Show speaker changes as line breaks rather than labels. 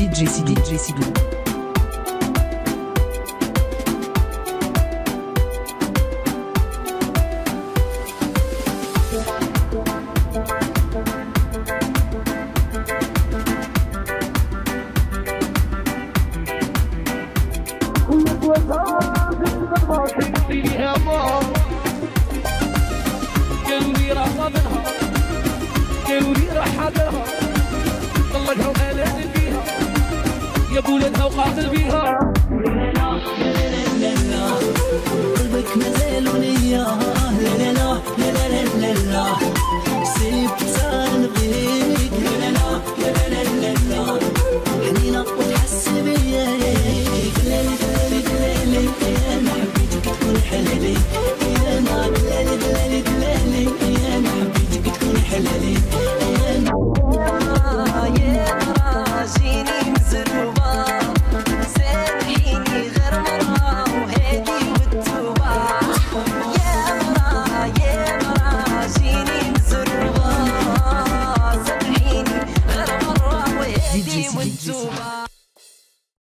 DJ Sidou.
قالوا لي راه منها، قالوا لي راه حاضرها، طلقها وقالت فيها يا بولدها وقاتل بيها.
قلبك مازال ليا، لا لا لا لا لا لا لا سيبتها